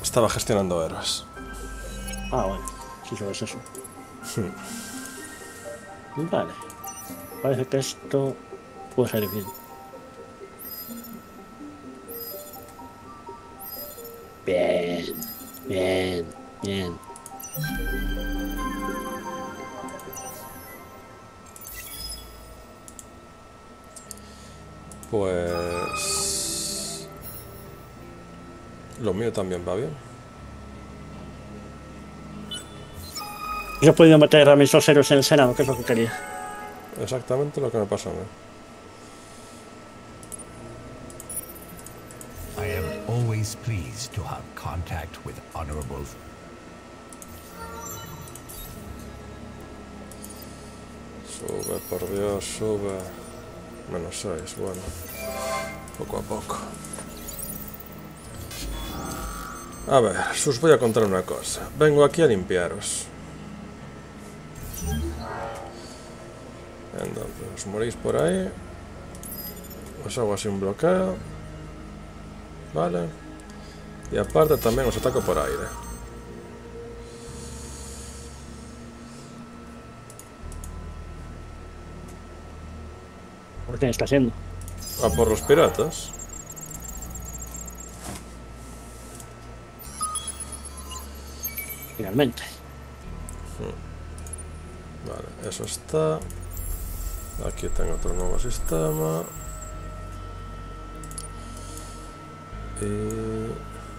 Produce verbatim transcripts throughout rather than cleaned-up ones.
Estaba gestionando héroes. Ah, bueno, si solo es eso. Hmm. Vale. Parece que esto puede salir bien. Bien, bien, bien. Pues... Lo mío también va bien. Yo he podido meter a mis dos héroes en el Senado, que es lo que quería. Exactamente lo que me pasó a mí. I am always pleased to have contact with honorable. Sube, por Dios, sube. Menos seis, bueno. Poco a poco. A ver, os voy a contar una cosa. Vengo aquí a limpiaros. Entonces, os morís por ahí. Os hago así un bloqueo. Vale. Y aparte también os ataco por aire. ¿Por qué está haciendo? A por los piratas. Finalmente. Vale, eso está. Aquí tengo otro nuevo sistema. Y...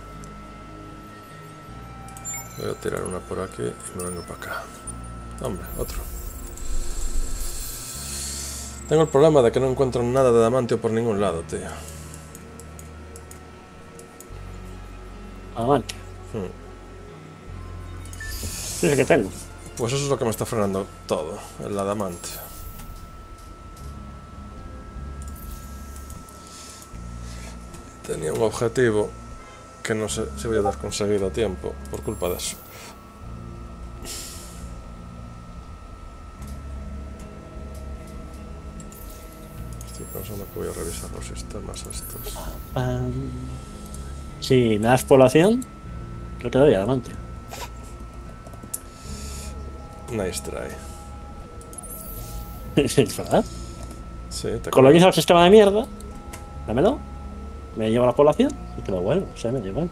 voy a tirar una por aquí y me vengo para acá. Hombre, otro. Tengo el problema de que no encuentro nada de adamantio por ningún lado, tío. Adelante. Hmm. Dice que tengo. Pues eso es lo que me está frenando todo, el adamantio. Tenía un objetivo que no sé si voy a dar conseguido a tiempo por culpa de eso. Estoy pensando que voy a revisar los sistemas estos. Um, si me das población, yo te doy adelante. Nice try. ¿Es verdad? Sí, te Coloniza el sistema de mierda. Dámelo. Me llevo la población y te lo vuelvo. O sea, me llevo.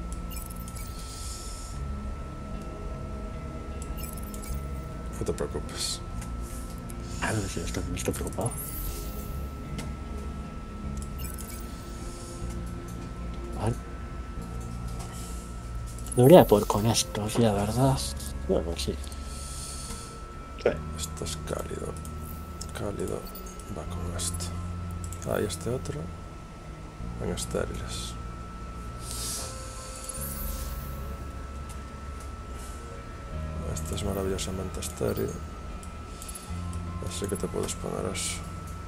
No te preocupes. Ah, no sé, estoy, estoy preocupado. Vale. Debería poder con estos, ya, ¿verdad? Bueno, sí. Sí. Esto es cálido. Cálido va con esto. Ahí este otro. En estériles. Este es maravillosamente estéril. Así que te puedes poner eso.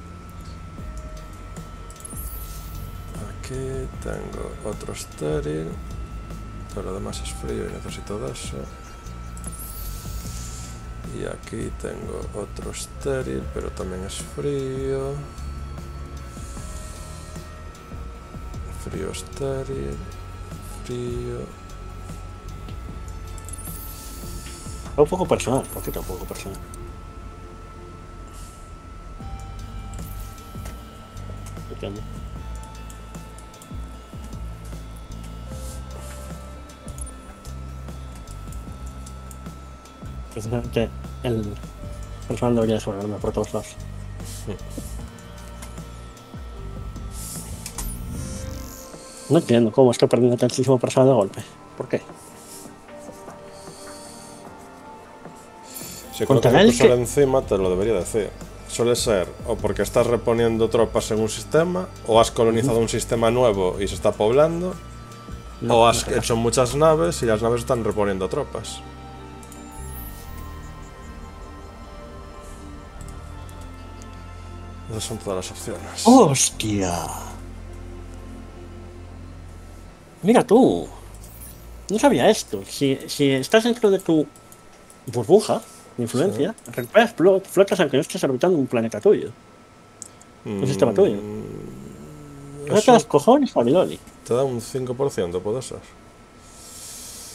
Aquí tengo otro estéril. Pero lo demás es frío y necesito de eso. Y aquí tengo otro estéril, pero también es frío. Frío estéril. Frío. Un poco personal, poquito un poco personal. Entiendo. Precisamente el personal debería desarrollarme por todos lados. No entiendo cómo estoy perdiendo tantísimo personal de golpe. ¿Por qué? Si colocas el cursor encima te lo debería decir. Suele ser o porque estás reponiendo tropas en un sistema, o has colonizado uh-huh. un sistema nuevo y se está poblando, no, o has no hecho muchas naves y las naves están reponiendo tropas. Esas son todas las opciones. ¡Hostia! Mira tú. No sabía esto. Si, si estás dentro de tu burbuja de influencia, sí. recuperas flotas aunque no estés orbitando un planeta tuyo. Un mm, sistema tuyo. No te das cojones, Fabiloli. Te da un cinco por ciento, puede ser.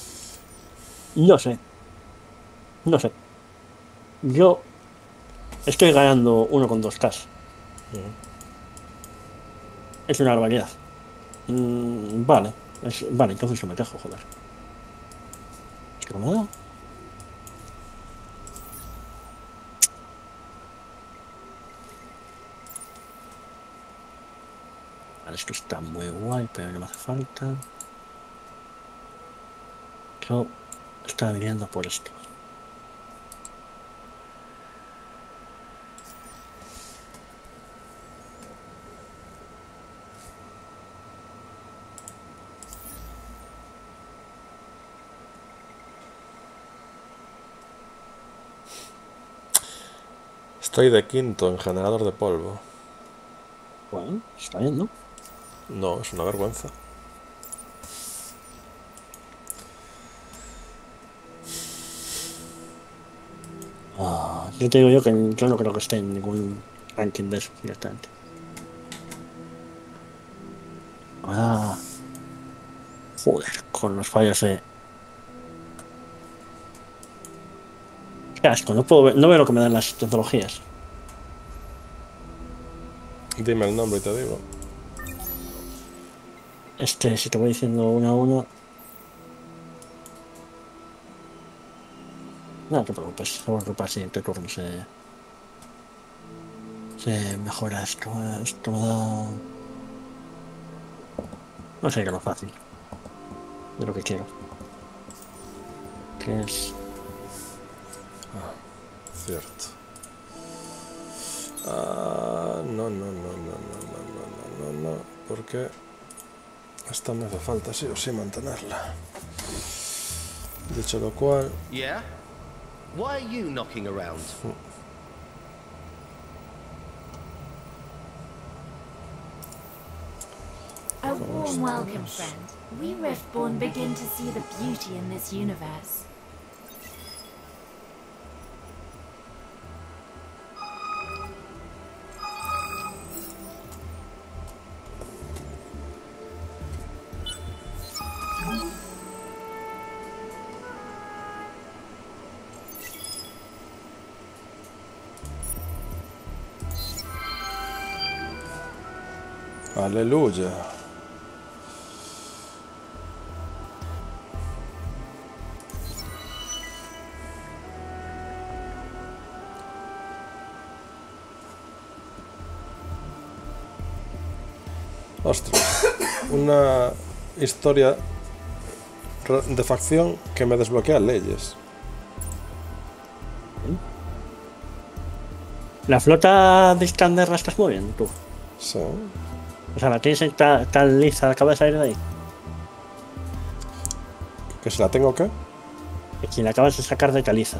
No sé. No sé. Yo estoy ganando uno con dos K. Es una barbaridad. Mm, vale. Es- vale, entonces yo me dejo, joder. Es que no me da. Vale, esto está muy guay, pero no me hace falta. Yo estaba viniendo por esto. Estoy de quinto en generador de polvo. Bueno, está bien, ¿no? No, es una vergüenza. Ah, yo te digo yo que yo no creo que esté en ningún ranking de eso directamente. Ah, joder, con los fallos de... Qué asco, no puedo ver, no veo lo que me dan las tecnologías. Dime el nombre y te digo. Este, si te voy diciendo uno a uno... No te preocupes, seguro que para el siguiente turno se... Se mejora esto. eh, Esto me da... No sé qué es lo fácil. De lo que quiero. Que es... Cierto. Ah, no, no, no, no, no, no, no, no, no, no. Porque esta me hace falta sí o sí mantenerla. Dicho lo cual, Yeah? Why are you knocking around? A warm welcome, friend. We Riftborn begin to see the beauty in this universe. aleluya. Ostras, una historia re- de facción que me desbloquea leyes. La flota de Iskander la estás moviendo tú. Sí. O sea, la tienes ahí ta- tan lisa, acaba de salir de ahí. ¿Que si la tengo qué? Que si la acabas de sacar de caliza.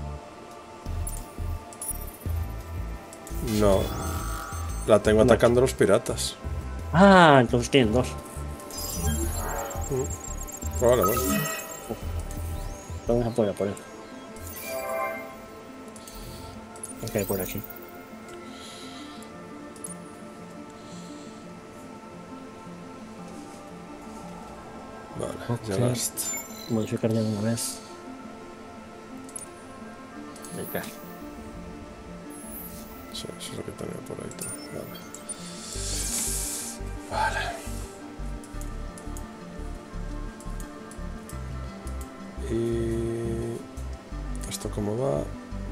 No. La tengo Vale. atacando a los piratas. Ah, entonces tienen dos. Vale, bueno. Vamos a poner por él. Ok, por aquí. Vale, Ok. ya basta. Modificar ya de una vez. Venga. Sí, eso es lo que tenía por ahí. todo. Vale. Vale. Y... ¿Esto cómo va?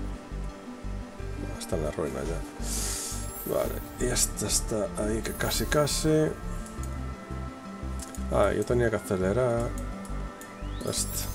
Está en la ruina ya. Vale. Y este está ahí que casi casi... Ah, yo tenía que acelerar. Este.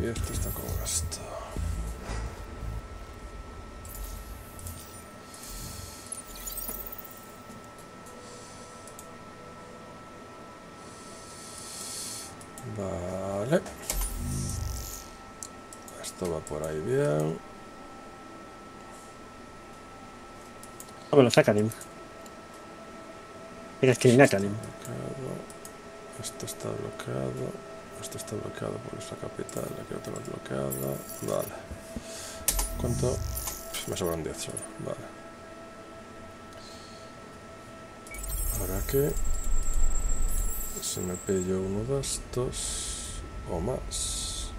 esto está con esto. Vale. Esto va por ahí bien. Ah, bueno, está Karim. Tienes que ir a Karim. Esto está bloqueado. Esto está bloqueado porque es la capital. Aquí lo tengo bloqueado. Vale. ¿Cuánto? Me sobran diez solo. Vale. Ahora que si me pillo uno de estos o más.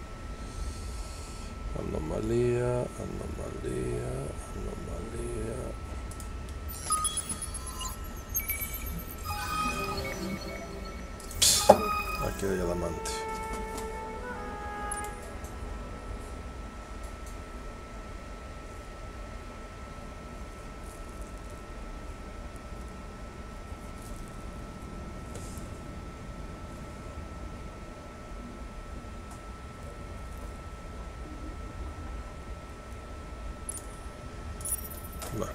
Anomalía, anomalía, anomalía. Aquí hay adamante. Vale.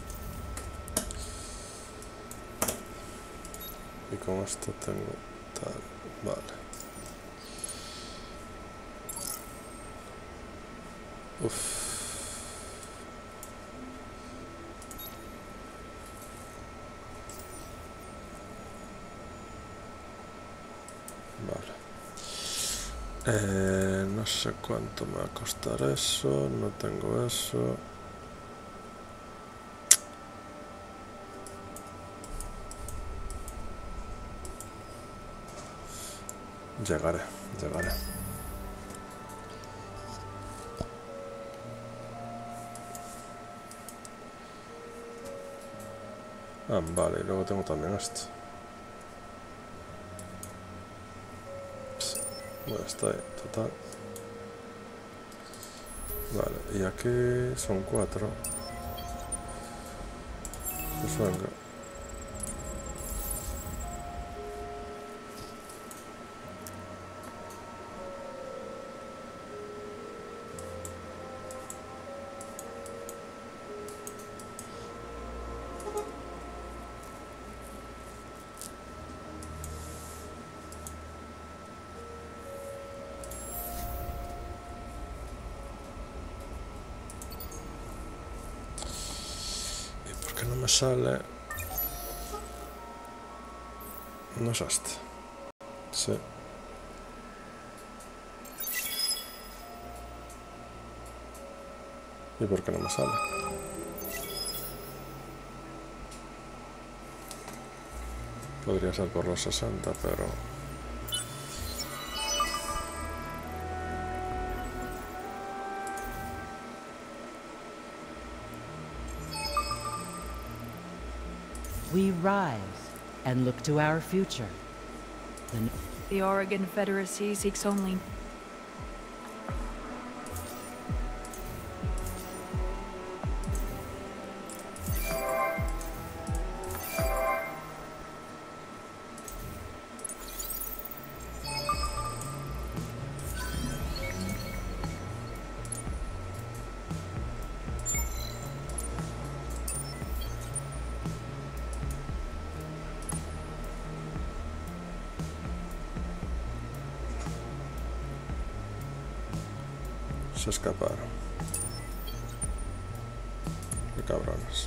Y con esto tengo tal. Vale. Uf. Vale. Eh, no sé cuánto me va a costar eso. No tengo eso. Llegaré, llegaré. Ah, vale, y luego tengo también esto. Bueno, está ahí, total. Vale, y aquí son cuatro. Pues venga. No me sale. No es este. Sí. ¿Y por qué no me sale? Podría ser por los sesenta, pero... We rise and look to our future. The, the Oregon Confederacy seeks only... Se escaparon. Qué cabrones.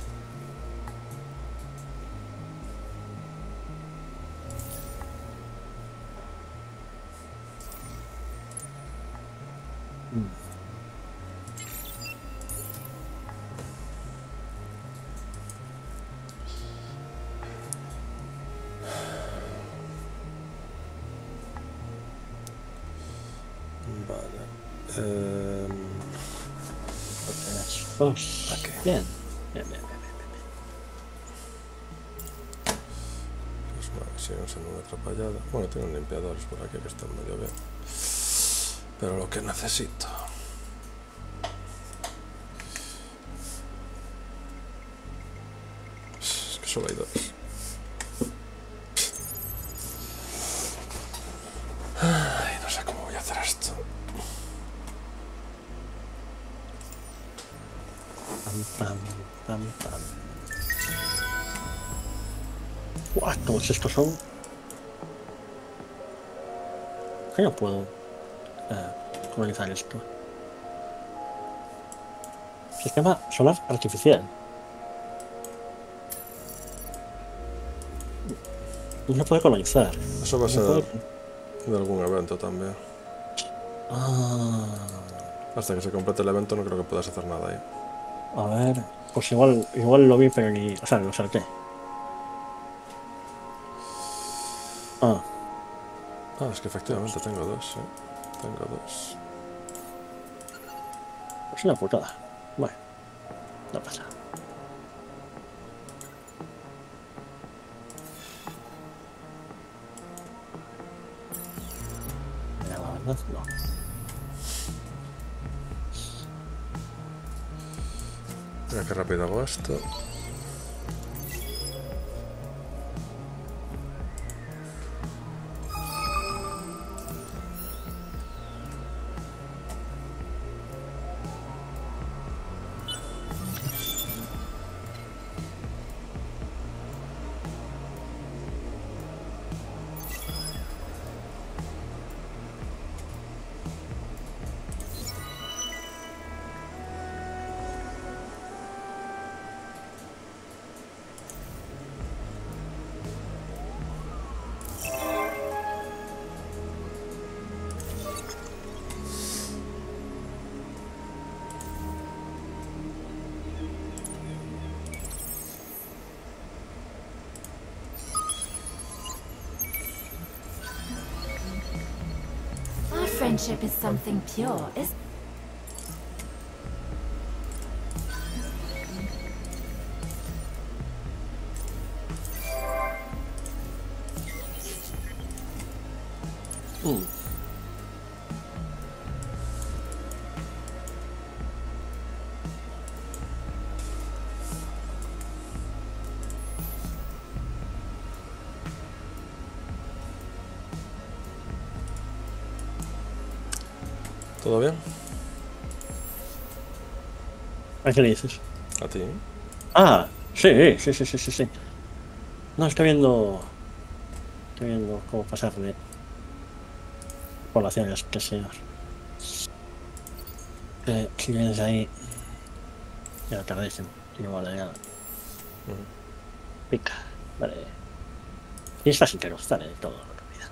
Mm. Vale. Eh... Dos. Okay. Bien. Bien, bien, bien, bien. Pues vale, siguen siendo una atrapallada. Bueno, tienen limpiadores por aquí que están medio bien. Pero lo que necesito. Es que solo hay dos. Ay, no sé cómo voy a hacer esto. pam, pam, pam. Uah, todos estos son. ¿Qué no puedo eh, colonizar esto? Sistema solar artificial. No se puede colonizar. Eso va a No ser puede- de algún evento también. Ah, Hasta que se complete el evento no creo que puedas hacer nada ahí. a ver. Pues igual, igual lo vi, pero ni. O sea, lo salté. Ah, Ah, es que efectivamente tengo dos, sí. Tengo dos. es una putada. Bueno, no pasa. Mira, la verdad, no. Mira qué rápido hago esto. Our friendship is something pure, is Mm. ¿Todo bien? ¿A qué le dices? ¿A ti? Ah, sí, sí, sí, sí, sí, sí. No, estoy viendo. Estoy viendo cómo pasar de poblaciones, que señor. Eh, si vienes ahí. Ya tardísimo. Y no vale nada. Pica. Vale. Y estás entero, sale de todo la comida.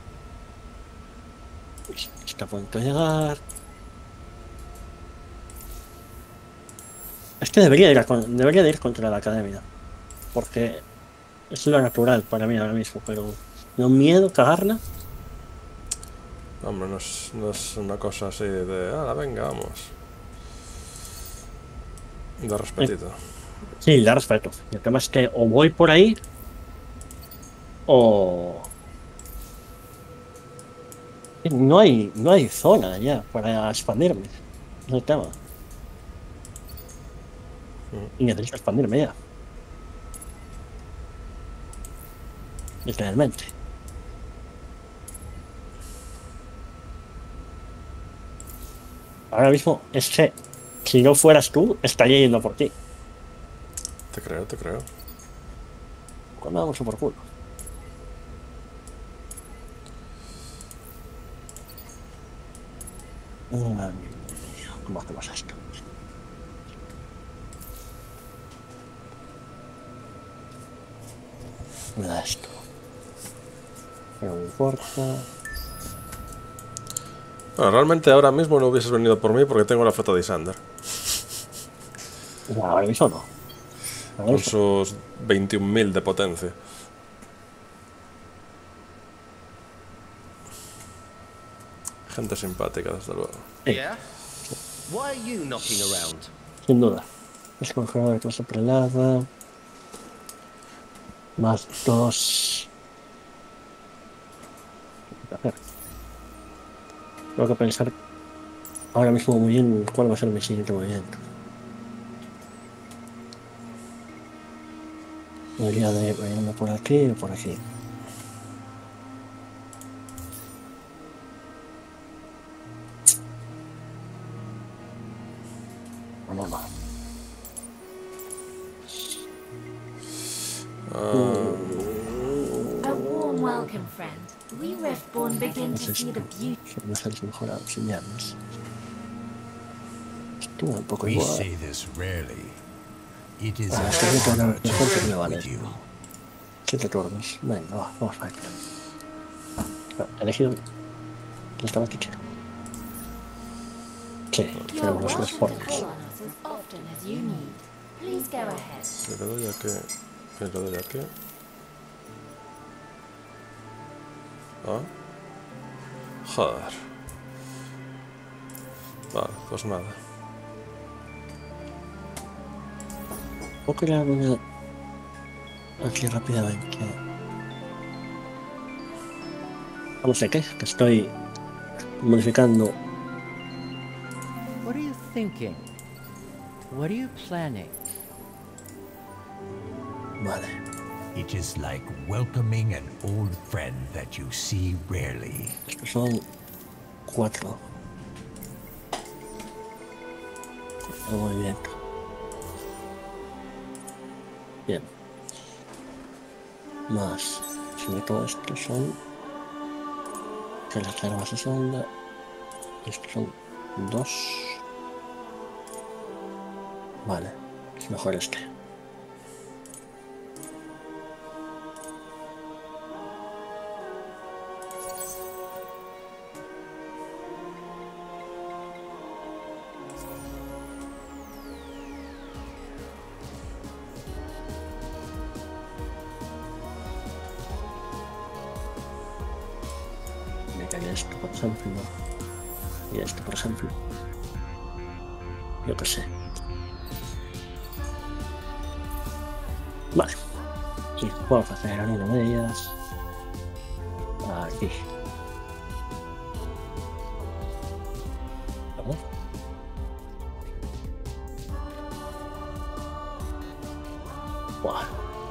Está a punto de llegar. Es que debería ir, a con- debería de ir contra la academia. Porque es lo natural para mí ahora mismo, pero me da un miedo cagarla. Hombre, no es, no es una cosa así de... Ah, venga, vamos. De respetito. Sí, da respeto. Y el tema es que o voy por ahí o no hay, no hay zona ya para expandirme. Es el tema. Y necesito expandirme ya. Literalmente. Ahora mismo es que si no fueras tú, estaría yendo por ti. Te creo, te creo. Cuando vamos a por culo. Madre mía, ¿cómo hacemos esto? Me da esto. Pero no importa. Bueno, realmente ahora mismo no hubieses venido por mí porque tengo la flota de Isander. No, ahora mismo no. Ahora Con mismo- sus veintiún mil de potencia. Gente simpática, desde luego. Yeah? Why are you knocking around? Sin duda. Es congelador de clase prelada. Más dos. ¿Qué hacer? Tengo que pensar ahora mismo muy bien cuál va a ser mi siguiente movimiento. Debería de irme por aquí o por aquí. No, no. friend. We Riftborn begin ¿Qué es to see esto? the beauty. Cervezas mejorados y llamas. Estuvo un poco We igual. say this rarely. It is Ah, a esto es honor lo to mejor que me work vale. with you. Siete turnos. Venga, va, vamos a ver. He elegido. Estaba aquí, chico. Sí, You're tenemos los welcome to transportes. call on us as often as you need. Please go ahead. Si le doy aquí. Si le doy aquí. Ah. Joder. Vale, pues nada. Puedo crear una aquí rápidamente. No sé qué, que estoy modificando. What are you thinking? What are you planning? Vale. It is like welcoming an old friend that you see rarely. Estos son cuatro. Cuatro movimientos. Bien. Más. Si meto estos son. Que las armas de sonda. Estos son dos. Vale. Es mejor este. Esto, por ejemplo, y esto, por ejemplo, yo qué sé. Vale, y vamos a hacer una de ellas aquí. ¿Vale? Buah.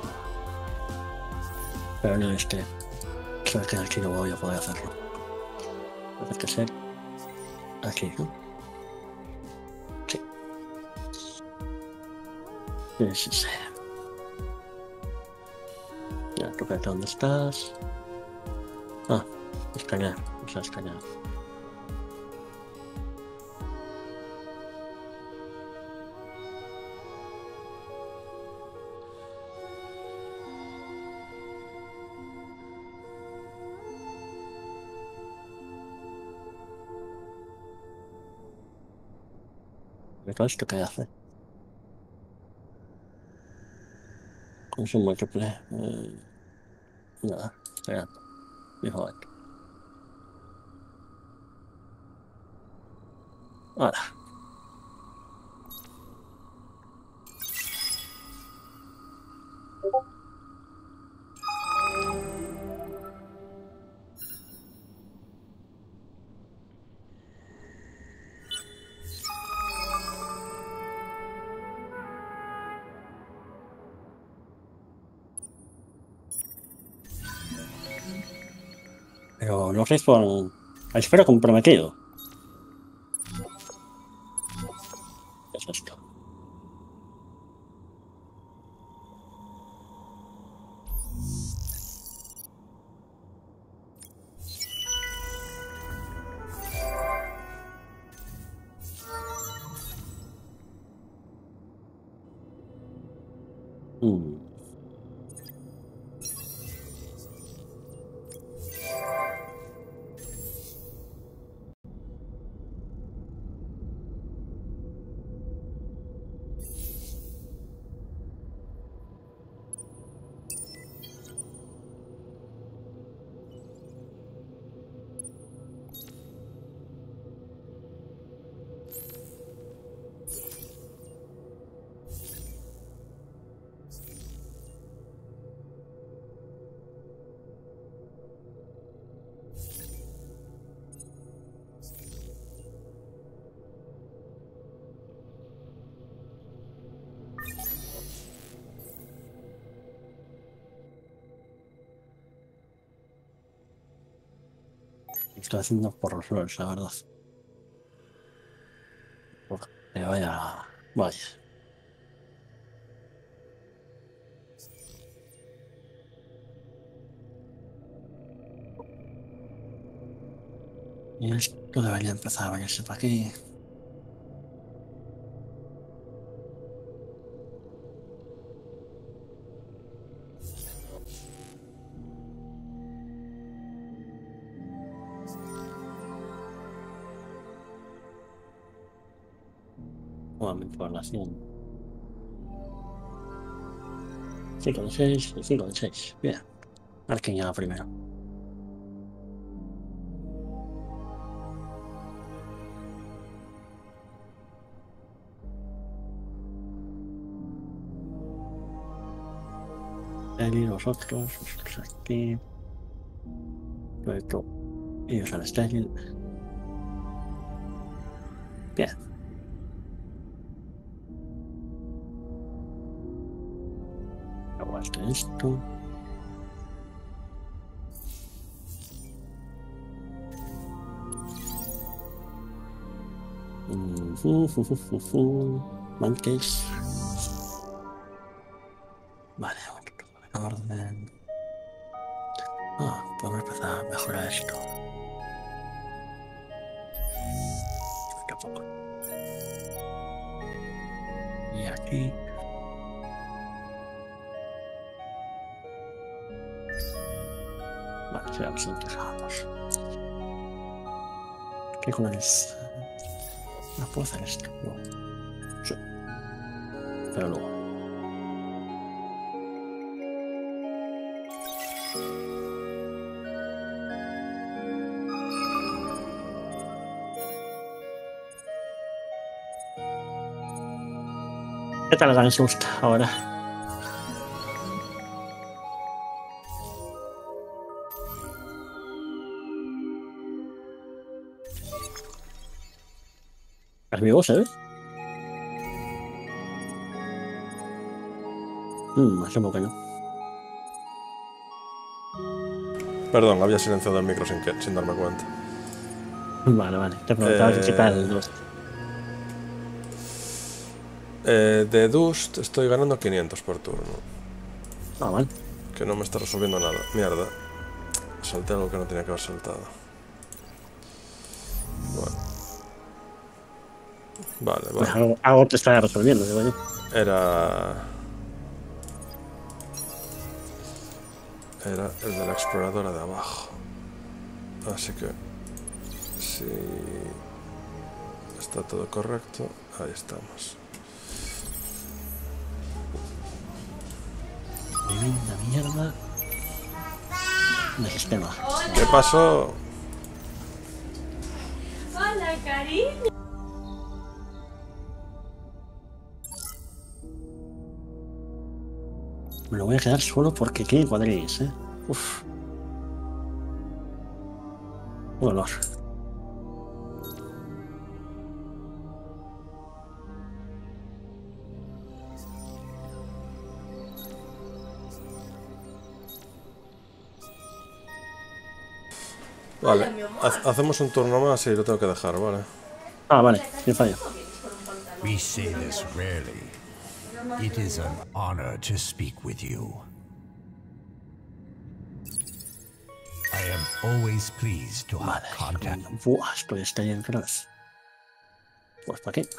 Pero no, este, creo que aquí no voy a poder hacerlo. Tiene que ser aquí, ¿no? Sí. Es ese. Ya, toca dónde estás. Ah, escanear. Vamos a escanear. ¿Todo esto qué hace? Consumo múltiple. Eh, nada, espera. Dijo esto. Ahora. Pero no sé por... Espero comprometido. ¿Qué es esto? Hmm. Estoy haciendo por los flores, la verdad. Porque vaya... Vaya. Y esto debería empezar a venirse para aquí. Nuevamente población. cinco de seis y cinco de seis. Bien. A ver quién llega primero. Eli, vosotros, vosotros aquí. Luego, ellos al Sterling. Bien. Aguanta esto. Mm, fu, fu, fu, fu, fu. Manques. Vale, bueno, orden. Ah, podemos empezar a mejorar esto. Poco a poco. Y aquí. Vale, ya nos enterramos. ¿Qué colores? No puedo hacer esto. No. Sí. Pero luego. ¿Qué tal ganas gusta ahora? ¿Es vivo, sabes? Mmm, hace poco que no. Perdón, había silenciado el micro sin, que, sin darme cuenta. Vale, vale. Te preguntaba Eh, qué tal los. Eh, de Dust estoy ganando quinientos por turno. Ah, vale. Que no me está resolviendo nada. Mierda. Salté algo que no tenía que haber saltado. Bueno. Vale, vale. Pues algo, algo te está resolviendo, digo yo. Era... Era el de la exploradora de abajo. Así que... Si... Está todo correcto. Ahí estamos. Tremenda mierda. De sistema. ¿Qué pasó? Hola, cariño. Me lo voy a quedar solo porque tiene cuadrillas, eh. Uf. Un olor. Vale, ha- hacemos un turno más y lo tengo que dejar, ¿vale? Ah, vale, sin fallo. We say this rarely. It is an honor to speak with you. I am always pleased to have Vale. contact. Buah, estoy está en cross. Pues para qué.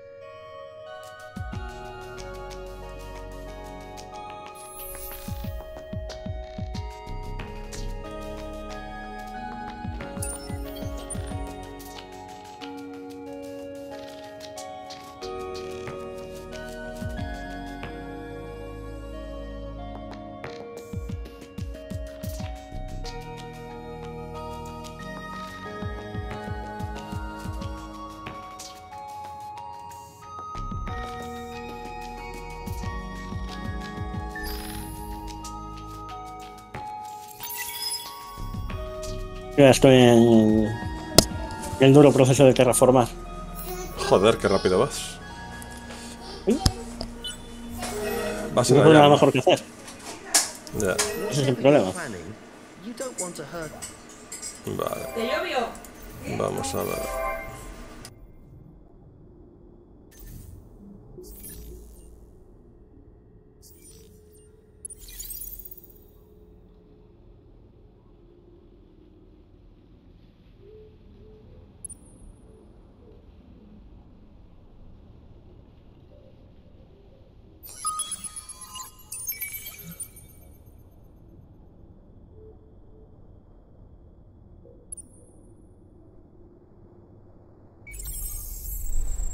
Ya estoy en el duro proceso de terraformar. Joder, qué rápido vas. Vas en No la tengo nada llama. mejor que hacer. Ya, Ese es el problema. Planning. You don't want to hurt. vale. Vamos a ver.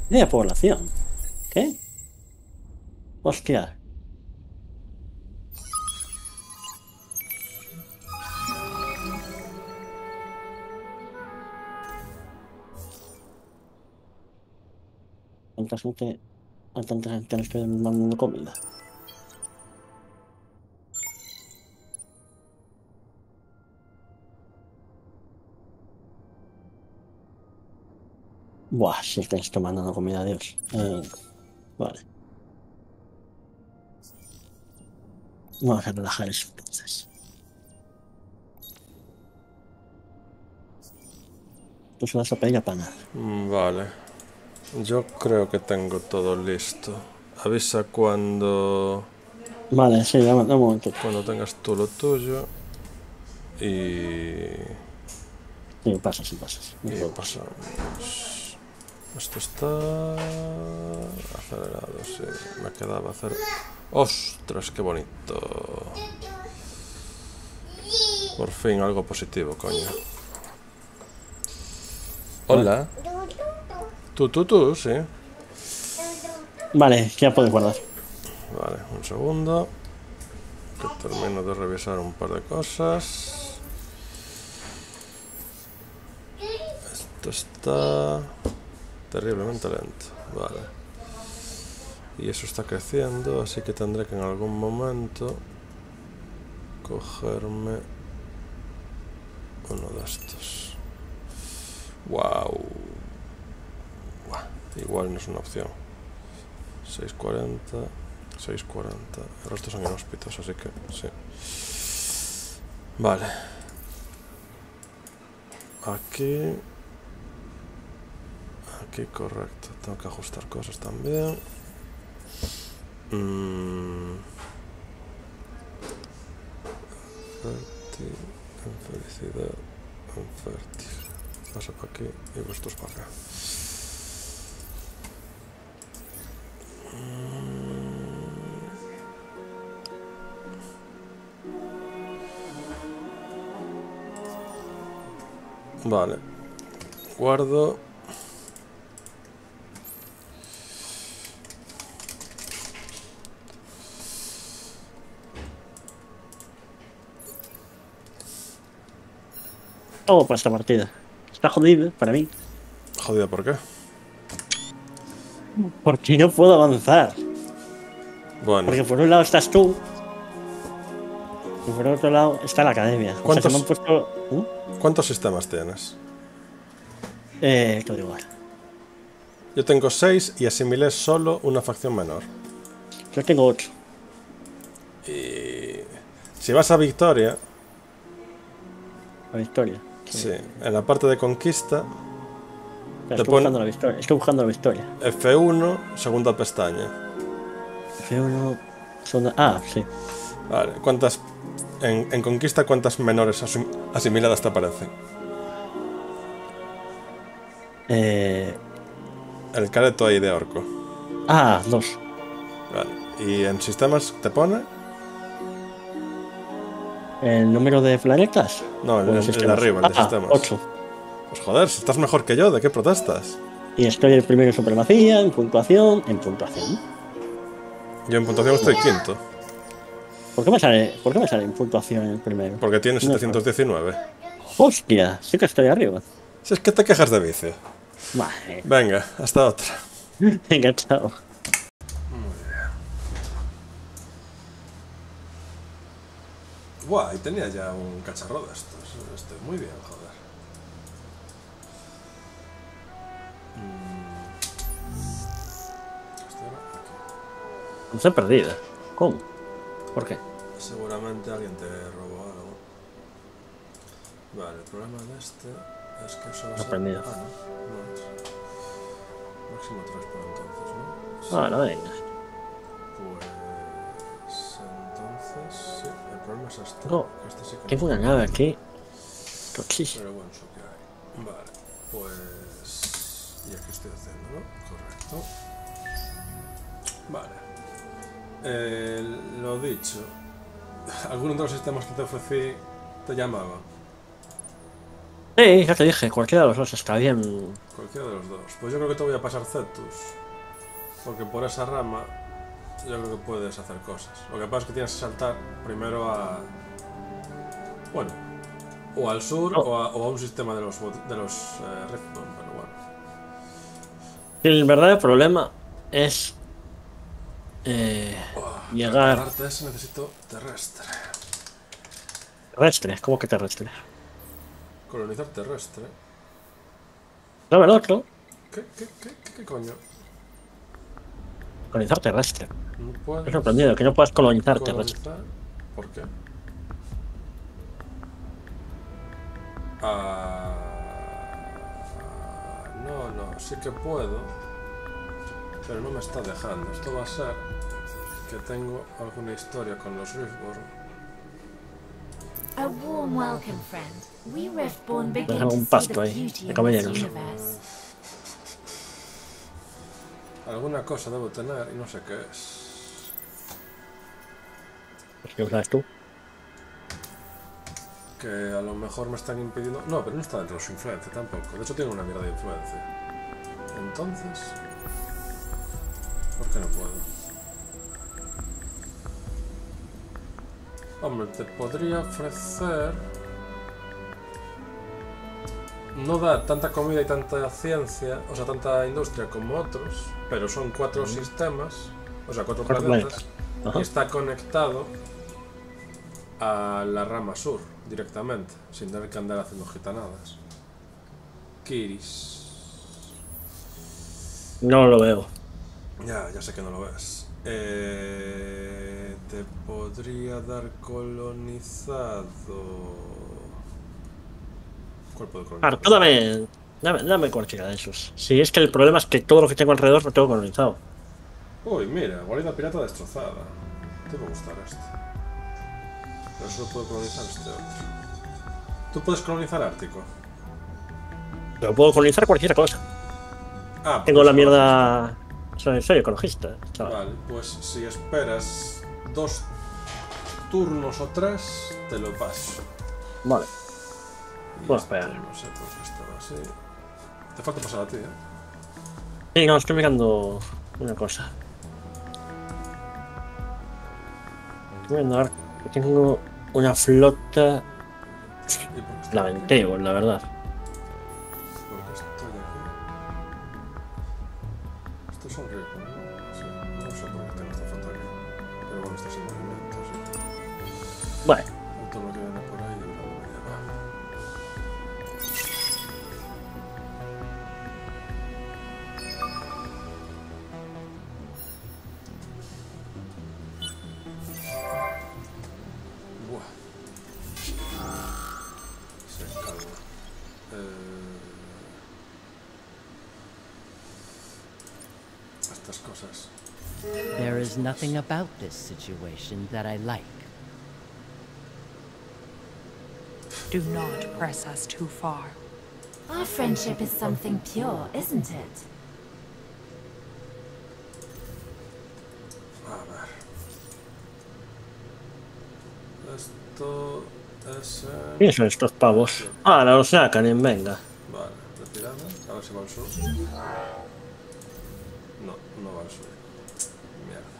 Media población. ¿Qué? Hostia. ¿Cuánta gente? ¿A tanta gente le estoy mandando comida? Buah, si es que le estoy mandando comida, Dios. Eh, vale. Vamos a relajar eso entonces. Tú se vas a pedir a panar. Mm, Vale. Yo creo que tengo todo listo. Avisa cuando, Vale, sí, dame, dame un momento. cuando tengas tú lo tuyo. Y... Sí, pasas, sí, pasas. No y puedo. pasamos. Esto está... acelerado, sí. Me quedaba hacer... ¡Ostras, qué bonito! Por fin algo positivo, coño. Hola. Tú, tú, tú, sí. Vale, ya puedes guardar. Vale, un segundo. Que termino de revisar un par de cosas. Esto está terriblemente lento. Vale. Y eso está creciendo, así que tendré que en algún momento cogerme uno de estos. Wow. Igual no es una opción. seis cuarenta, seis cuarenta. El resto son inhóspitos, así que sí. Vale. Aquí. Aquí, correcto. Tengo que ajustar cosas también. Mm. Fértil, en felicidad, en fértil. Pasa para aquí y vosotros para acá. Vale, guardo. Todo para esta partida. Está jodido para mí. Jodida, ¿por qué? Porque no puedo avanzar. Bueno, Porque por un lado estás tú. Y por otro lado está la academia. O sea, ¿Cuántos- se me han puesto. ¿Mm? ¿cuántos sistemas tienes? Eh, todo igual. Yo tengo seis y asimilé solo una facción menor. Yo tengo ocho. Y si vas a Victoria, La victoria. sí, en la parte de conquista, Espera, Te estoy pon- buscando la victoria. Estoy buscando la victoria. F uno, segunda pestaña. F uno. Son... Ah, sí. Vale, ¿cuántas en, en conquista cuántas menores asim- asimiladas te aparecen? Eh... El careto ahí de orco. Ah, dos. Vale. ¿Y en sistemas te pone? ¿El número de planetas? No, el, ¿O el- el de arriba, el de ah, sistemas. ocho. Pues joder, si estás mejor que yo, ¿de qué protestas? Y estoy el primero en supremacía, en puntuación, en puntuación. Yo en puntuación estoy quinto, ¿Por qué me sale, ¿por qué me sale en puntuación el primero? porque tienes No, setecientos diecinueve. Hostia, sí que estoy arriba. Si es que te quejas de vicio. Vale. Venga, hasta otra. Venga, chao. Guau, y tenía ya un cacharro de estos. Estoy muy bien, joder. Esto era aquí. Estoy perdida. ¿Cómo? ¿Por qué? Seguramente alguien te robó algo. Vale, el problema de este es que solo se... Aprendido. Ah, no, no es. Máximo tres por entonces, ¿no? Sí. Ah, no venga. Pues... entonces... Sí, el problema es este. Oh, que este sí que tengo no- una nave aquí. Tochísima. Pero bueno, eso que hay. Vale, pues... Y aquí estoy haciendo, ¿no? Correcto. Vale. Eh, lo dicho. ¿Alguno de los sistemas que te ofrecí te llamaba? Sí, ya te dije, cualquiera de los dos está bien. Cualquiera de los dos. Pues yo creo que te voy a pasar Cetus. Porque por esa rama yo creo que puedes hacer cosas. Lo que pasa es que tienes que saltar primero a... Bueno, o al sur no. o, a, o a un sistema de los, de los eh, Riftbone, pero bueno. El verdadero problema es eh, Oh, llegar... Para darte eso necesito terrestre. Terrestre, ¿cómo que terrestre? Colonizar terrestre. Dame el otro. ¿Qué, qué, qué, qué, qué coño? Colonizar terrestre. No Me puedes he sorprendido que no puedas colonizar terrestre. colonizar. ¿Por qué? Ah, no, no, sí que puedo, pero no me está dejando. Esto va a ser que tengo alguna historia con los Riftborn. A warm welcome, friend. We Riftborn begin Deja to un see pasto the ahí, beauty de in caballeros. this universe. Alguna cosa debo tener y no sé qué es. Pues ¿qué sabes tú? Que a lo mejor me están impidiendo... No, pero no está dentro de su influencia tampoco. De hecho tiene una mierda de influencia. Entonces... ¿por qué no puedo? Hombre, te podría ofrecer... No da tanta comida y tanta ciencia, o sea, tanta industria como otros, pero son cuatro sistemas, o sea, cuatro Cuatro planetas, planetas. Ajá. y está conectado a la rama sur directamente, sin tener que andar haciendo gitanadas. Kiris. No lo veo. Ya, ya sé que no lo ves. Eh, te podría dar colonizado. ¿Cuál puedo colonizar? Arto, dame, dame, dame cualquiera de esos. Si es que el problema es que todo lo que tengo alrededor lo tengo colonizado. Uy, mira, guarida pirata destrozada. Te va a gustar este. Pero solo puedo colonizar este otro. ¿Tú puedes colonizar Ártico? Pero puedo colonizar cualquier cosa. Ah, Tengo pues la no, mierda... Soy, soy ecologista, chaval. Vale, pues si esperas dos turnos o tres, te lo paso. Vale. Y Puedo esto esperar. no sé por qué estaba así. Te falta pasar a ti, ¿eh? Sí, no, estoy mirando una cosa. Estoy mirando a ver que tengo una flota ¿Y por qué estoy aquí? lamentable, la verdad. Porque estoy aquí. Estos son ricos, ¿no? Sí, no sé por qué tengo esta foto aquí. Pero bueno, está sin movimiento, sí. Bueno, Todo lo que viene por ahí no me lleva. Buah. Se calma. Eh... Estas cosas. There is nothing about this situation that I like. Do not press us too far. Our friendship is something pure, isn't it? A ver. Esto es... eh, ¿quiénes son estos pavos? Ah, los sacan, venga. Vale, retirada. A ver si va al sur. No, no va al sur. Mierda.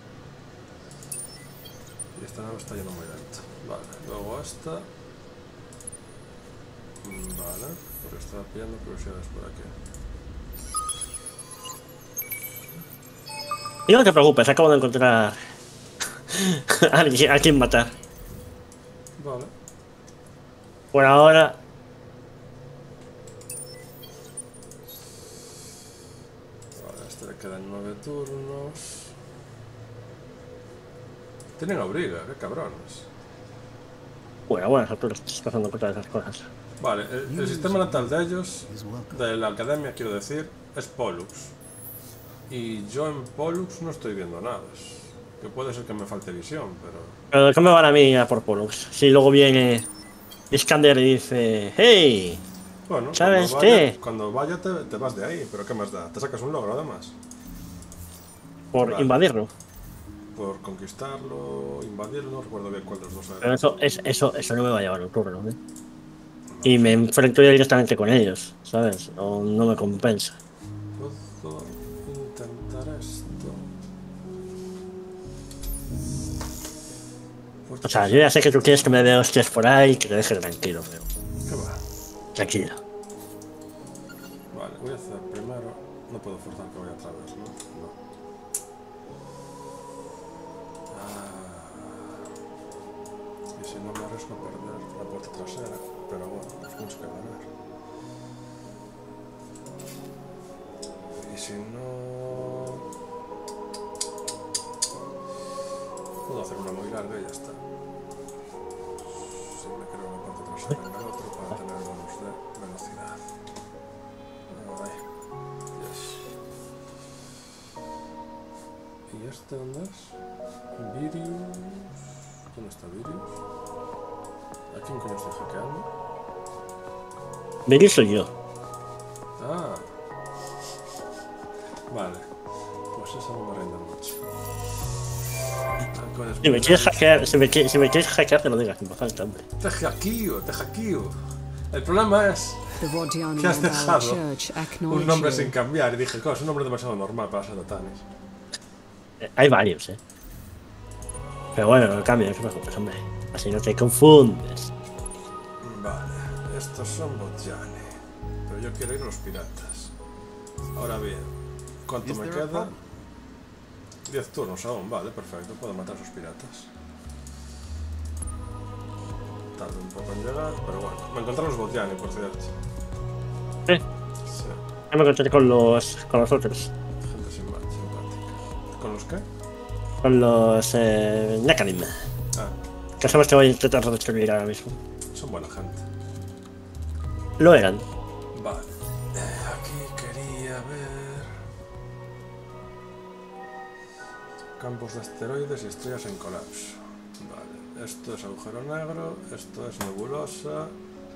Y esta nave está yendo muy lento. Vale, luego esta. Mm, Vale, porque estaba pillando curiosidades por aquí. Y no te preocupes, acabo de encontrar a alguien a quien matar. Vale. Por ahora, Vale, a este le quedan nueve turnos. Tienen abriga, qué cabrones. bueno, bueno, tú estás pasando por todas esas cosas. Vale, el, el sistema natal de ellos, de la academia quiero decir, es Pollux. Y yo en Pollux no estoy viendo nada. Que puede ser que me falte visión, pero... Pero ¿qué me van a mí a por Pollux? Si luego viene Iskander y dice, hey, Bueno, ¿sabes cuando vaya, qué? Cuando vaya te, te vas de ahí, pero ¿qué más da? Te sacas un logro además. por Vale. invadirlo. Por conquistarlo, invadirlo, no recuerdo bien cuál de los dos Pero era. eso, es, eso, eso no me va a llevar un turno, ¿eh? y me enfrento ya directamente con ellos, ¿sabes? No, no me compensa. Puedo intentar esto. O sea, yo ya sé que tú quieres que me dé hostias por ahí, que te deje tranquilo, pero ¿Qué va? tranquilo. Vale, voy a hacer primero. No puedo forzar que vaya a través, ¿no? No. Ah. Y si no me arriesgo a perder la puerta trasera, pero bueno, nos tenemos que ganar. Y si no... puedo hacer una muy larga y ya está. Si me creo la puerta trasera en el otro para tener bonus de velocidad. Ahí. Yes. ¿Y este dónde es? Virius. ¿Dónde está Virius? ¿A quién coño estoy hackeando? Viri soy yo. Ah. Vale. Pues eso no me rinde mucho. Ah, con Si me quieres hackear, si me, qui- si me quieres hackear, te lo digas, sin falta, hombre. Te hackeo, te hackeo. El problema es The Rodian que has dejado Church un acknowledge nombre you. sin cambiar y dije, claro, es un nombre demasiado normal para ser de Tanis. Eh, Hay varios, eh. Pero bueno, no cambia, no te preocupes, hombre. Así no te confundes. Vale, estos son Botjani. Pero yo quiero ir a los piratas. Ahora bien, ¿cuánto me queda? diez turnos aún, vale, perfecto. Puedo matar a esos piratas. Tarda un poco en llegar, pero bueno. Me encontré los Botjani, por cierto. Eh, Sí, ya me encontré con los, con los otros. gente simpática. simpática. ¿Con los qué? Con los eh, Nekanim. Ah, Que son los que voy a intentar destruir ahora mismo. son buena gente. Lo eran. Vale. Eh, aquí quería ver... campos de asteroides y estrellas en colapso. Vale. Esto es agujero negro, esto es nebulosa.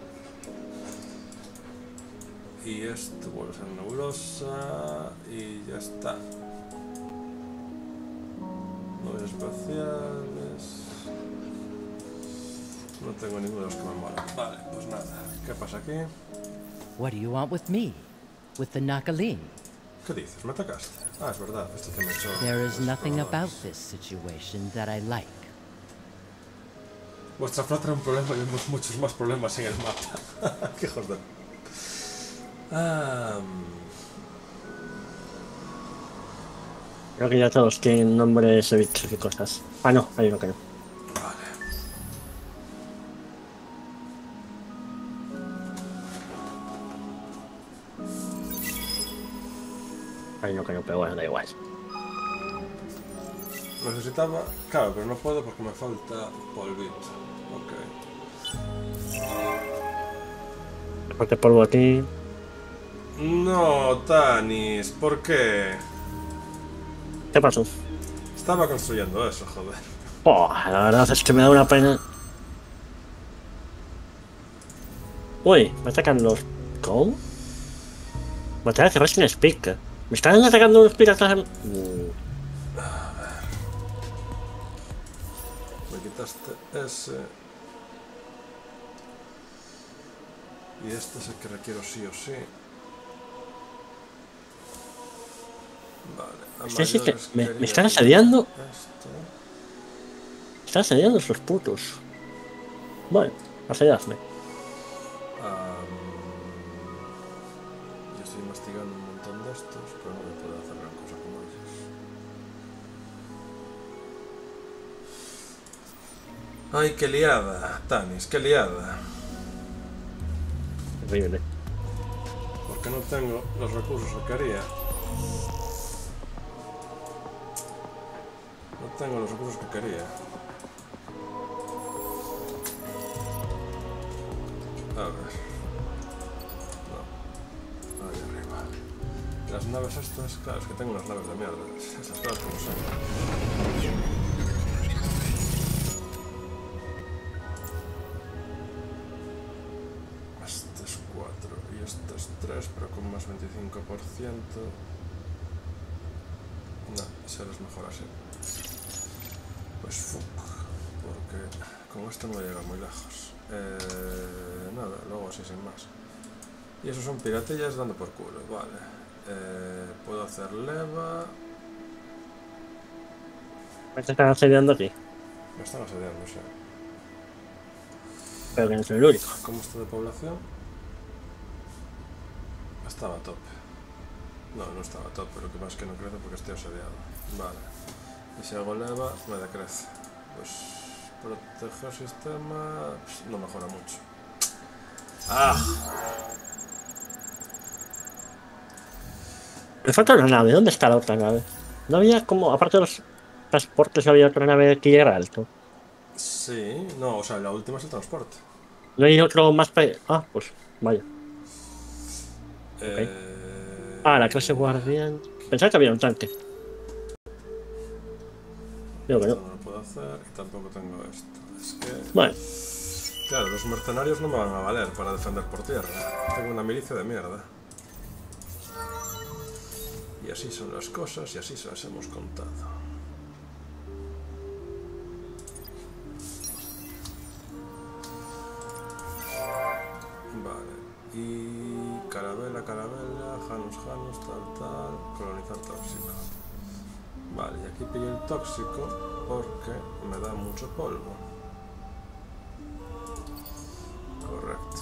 Y esto vuelve a ser nebulosa. Y ya está. Nubes espaciales. No tengo ninguno de los que me molan. Vale, pues nada. ¿Qué pasa aquí? What do you want with me? With the Nakalim? ¿Qué dices? ¿Me atacaste? Ah, es verdad. Esto que me echó. There is los nothing about exploradores. this situation that I like. Vuestra flota era un problema y vemos muchos más problemas en el mapa. ¡Qué hijos de... Ah, Creo que ya todos tienen nombres de bichos y cosas. Ah, no, hay uno que no. vale. Hay uno que no, pero bueno, da igual. Necesitaba... Claro, pero no puedo porque me falta polvito. Ok. Porque polvo aquí. No, Tanis, ¿por qué? ¿Qué pasó? Estaba construyendo eso, joder. Oh, la verdad es que me da una pena. Uy, me atacan los... ¿Cómo? Me atacan que Resident Speak. ¿Me están atacando los piratas? Uh, Me quitaste ese. Y este es el que requiero sí o sí. Vale. a Es que sí que mayores me- me quería están ir asediando. esto. están asediando esos putos. Bueno, asediadme. Am, yo estoy investigando un montón de estos, pero no me puedo hacer gran cosa con ellos. Ay, qué liada, Tanis, qué liada. Horrible. Porque no tengo los recursos que quería. No tengo los recursos que quería. A ver. No. Ahí arriba. Las naves estas, claro, es que tengo unas naves de mierda. Esas cosas como son. Este es cuatro y este es tres, pero con más veinticinco por ciento. No, será mejor así. Pues fuck, porque con esto no voy a llegar muy lejos. Eh, nada, luego así sin más. Y esos son piratillas dando por culo, vale. Eh, puedo hacer leva. Me están asediando aquí, Me están asediando, sí. pero que no soy el único. ¿Cómo está de población? Estaba a tope. No, no estaba a tope, pero que más que no crece porque estoy asediado. Vale. Y si hago leva, me decrece. Pues proteger sistema... Pues, no mejora mucho. ¡Ah! Me falta una nave. ¿Dónde está la otra nave? No había como, aparte de los transportes, había otra nave que llegara alto. Sí, no, o sea, la última es el transporte. No hay otro más para... Ah, pues vaya. Eh... Ah, la clase guardián. Pensaba que había un tanque. Digo que Esto no. no lo puedo hacer y tampoco tengo esto. Es que... Bueno, Claro, los mercenarios no me van a valer para defender por tierra. Tengo una milicia de mierda. Y así son las cosas y así se las hemos contado. Vale. Y... Carabela, carabela, Janus, Janus, tal, tal... Colonizar tóxico. Vale, y aquí pillo el tóxico porque me da mucho polvo. Correcto.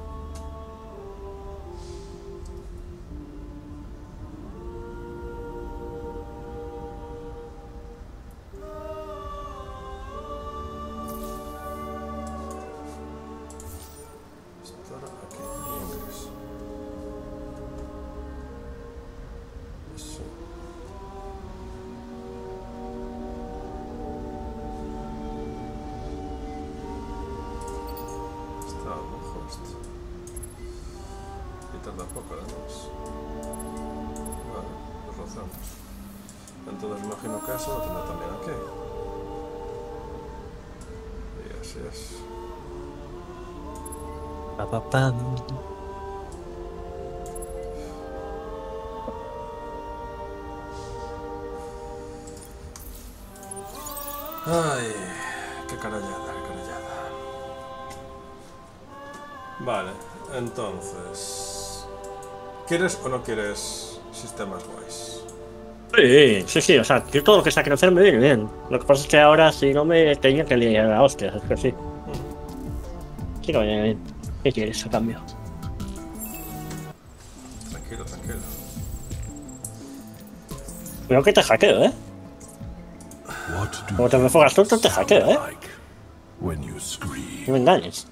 Estar aquí, ingres. Eso. Está bajo esto. Y tarda poco además. Vale, pues lo hacemos. Entonces imagino que eso lo tendrá también aquí. Y así es. pa, pa, pam. Ay, qué carallada, qué carallada. Vale, entonces... ¿Quieres o no quieres sistemas guays? Sí, sí, sí, o sea, yo todo lo que sea crecer me viene bien. Lo que pasa es que ahora si no me tenía que liar a hostias, es que sí. Sí que me viene bien. ¿Qué quieres a cambio? Tranquilo, tranquilo. Creo que te hackeo, ¿eh? What do Como te me fuegas tú, te hackeo, ¿eh? like when you scream? No me engañes.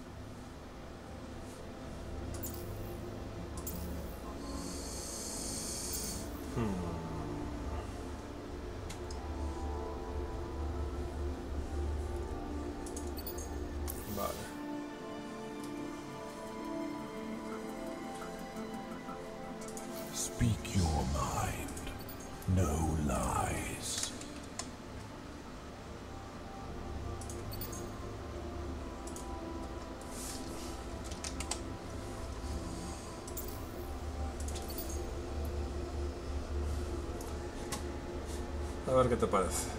Vale. Speak your mind. No lies. A ver qué te parece.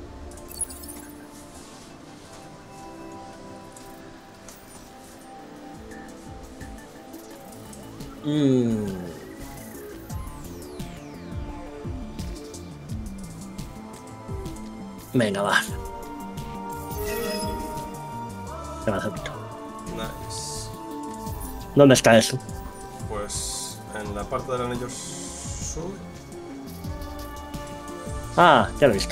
Mmm. Venga, va. Te lo acepto. Nice. ¿Dónde está eso? Pues en la parte del anillo sur. Ah, ya lo he visto.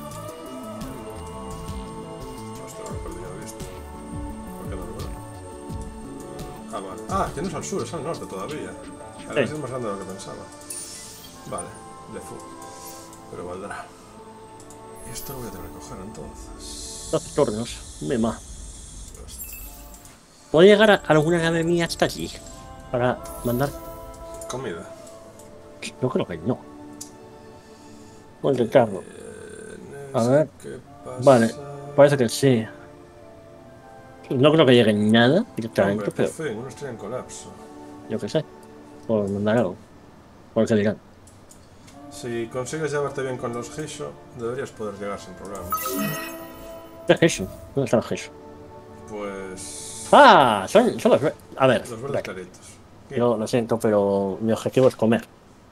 Hostia, lo he perdido de vista. ¿Por qué no lo veo? Ah, vale. Ah, que no es al sur, es al norte todavía. Ahora Sí. es más grande de lo que pensaba. Vale, le fu. Pero valdrá. Y esto lo voy a tener que coger entonces. doce turnos. Mima. ¿Puedo llegar a alguna nave mía hasta allí? Para mandar. Comida. Yo creo que no. Voy a intentarlo. Eh, A ver. ¿Qué pasa? Vale, parece que sí. No creo que llegue nada directamente, Hombre, por pero fin, una estrella en colapso. yo qué sé. Por mandar algo. Por que dirán. Si consigues llevarte bien con los Hisho, deberías poder llegar sin problemas. ¿Qué es eso? ¿Dónde está el gesso? Pues Ah, son, son los verdes. A ver, Los verdes claritos. yo lo siento, pero mi objetivo es comer.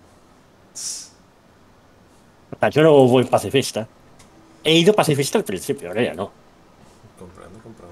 O sea, yo no voy pacifista. He ido pacifista al principio, ahora ya no. Comprendo, comprendo.